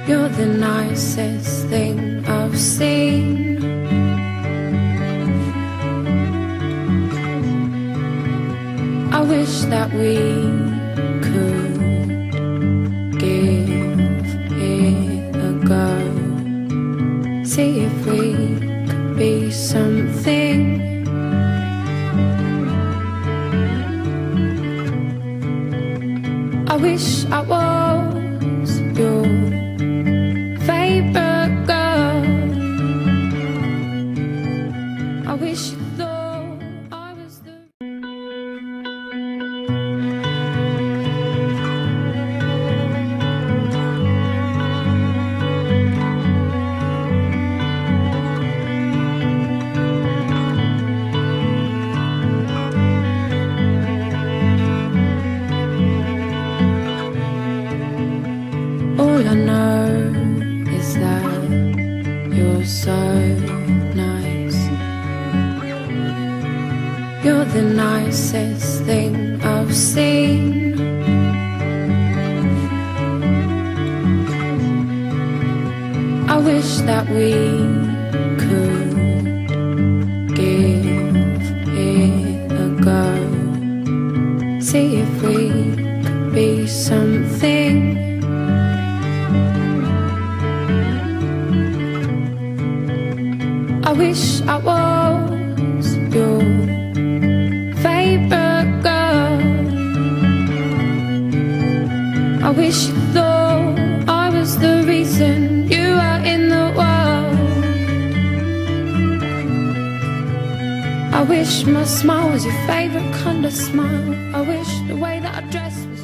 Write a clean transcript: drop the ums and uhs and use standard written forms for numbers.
You're the nicest thing I've seen. I wish that we could give it a go. See if we could be something. I wish I was your favorite girl. I wish you thought I was the all I know is that you're so nice. You're the nicest thing I've seen. I wish that we could give it a go. See if we could be something. I wish I was your favorite girl. I wish you thought I was the reason you are in the world. I wish my smile was your favorite kind of smile. I wish the way that I dress